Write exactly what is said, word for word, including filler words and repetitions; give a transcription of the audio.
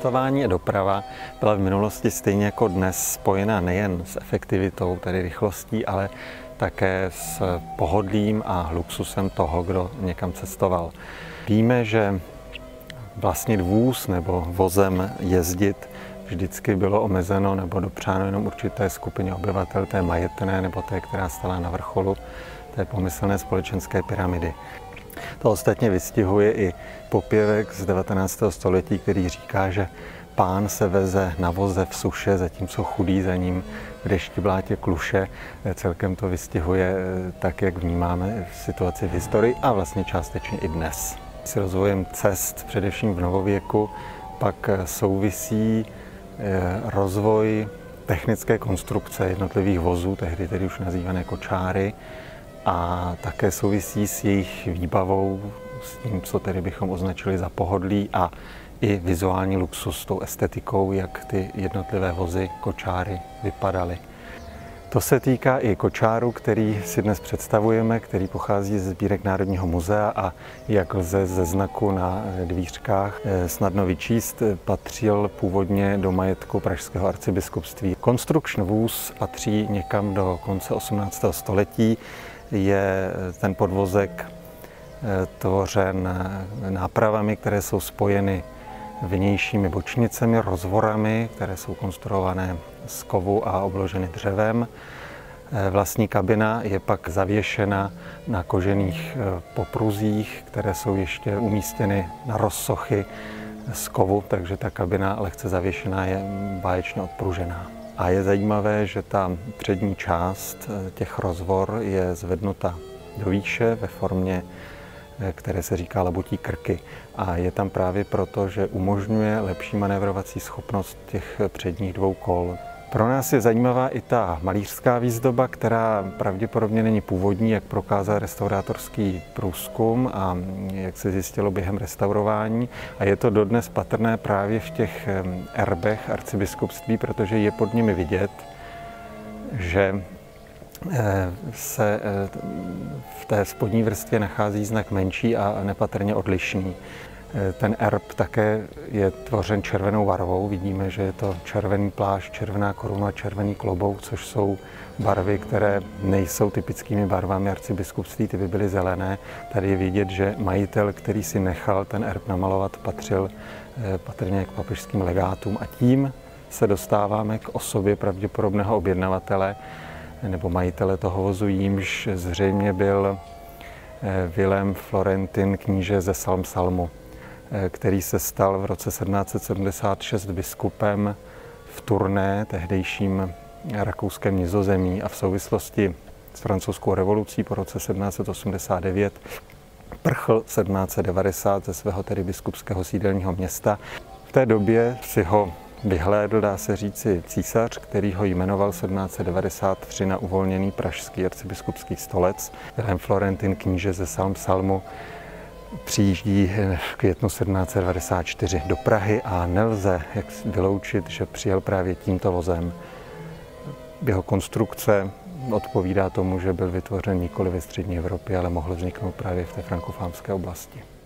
Cestování a doprava byla v minulosti stejně jako dnes spojena nejen s efektivitou, tedy rychlostí, ale také s pohodlím a luxusem toho, kdo někam cestoval. Víme, že vlastnit vůz nebo vozem jezdit vždycky bylo omezeno nebo dopřáno jenom určité skupině obyvatel, té majetné nebo té, která stála na vrcholu té pomyslné společenské pyramidy. To ostatně vystihuje i popěvek z devatenáctého století, který říká, že pán se veze na voze v suše, zatímco chudý za ním v dešti blátě kluše. Celkem to vystihuje tak, jak vnímáme situaci v historii a vlastně částečně i dnes. S rozvojem cest, především v novověku, pak souvisí rozvoj technické konstrukce jednotlivých vozů, tehdy tedy už nazývané kočáry, a také souvisí s jejich výbavou, s tím, co tedy bychom označili za pohodlí a i vizuální luxus, s tou estetikou, jak ty jednotlivé vozy, kočáry vypadaly. To se týká i kočáru, který si dnes představujeme, který pochází ze sbírek Národního muzea a jak lze ze znaku na dvířkách snadno vyčíst, patřil původně do majetku pražského arcibiskupství. Konstrukční vůz patří někam do konce osmnáctého století. Je ten podvozek tvořen nápravami, které jsou spojeny vnějšími bočnicemi, rozvorami, které jsou konstruované z kovu a obloženy dřevem. Vlastní kabina je pak zavěšena na kožených popruzích, které jsou ještě umístěny na rozsochy z kovu, takže ta kabina lehce zavěšená je báječně odpružená. A je zajímavé, že ta přední část těch rozvor je zvednuta do výše ve formě, které se říká labutí krky. A je tam právě proto, že umožňuje lepší manévrovací schopnost těch předních dvou kol. Pro nás je zajímavá i ta malířská výzdoba, která pravděpodobně není původní, jak prokázal restaurátorský průzkum a jak se zjistilo během restaurování. A je to dodnes patrné právě v těch erbech arcibiskupství, protože je pod nimi vidět, že se v té spodní vrstvě nachází znak menší a nepatrně odlišný. Ten erb také je tvořen červenou barvou. Vidíme, že je to červený plášť, červená koruna, červený klobouk, což jsou barvy, které nejsou typickými barvami arcibiskupství, ty by byly zelené. Tady je vidět, že majitel, který si nechal ten erb namalovat, patřil patrně k papežským legátům a tím se dostáváme k osobě pravděpodobného objednavatele nebo majitele toho vozu, jímž zřejmě byl Vilém Florentin, kníže ze Salm-Salmu, který se stal v roce sedmnáct set sedmdesát šest biskupem v Tournai, tehdejším rakouském Nizozemí, a v souvislosti s francouzskou revolucí po roce sedmnáct set osmdesát devět prchl sedmnáct set devadesát ze svého tedy biskupského sídelního města. V té době si ho vyhlédl, dá se říci, císař, který ho jmenoval sedmnáct set devadesát tři na uvolněný pražský arcibiskupský stolec. Vilém Florentin, kníže ze Salm-Salmu, přijíždí v květnu sedmnáct set devadesát čtyři do Prahy a nelze jak vyloučit, že přijel právě tímto vozem. Jeho konstrukce odpovídá tomu, že byl vytvořen nikoli ve střední Evropě, ale mohl vzniknout právě v té frankofánské oblasti.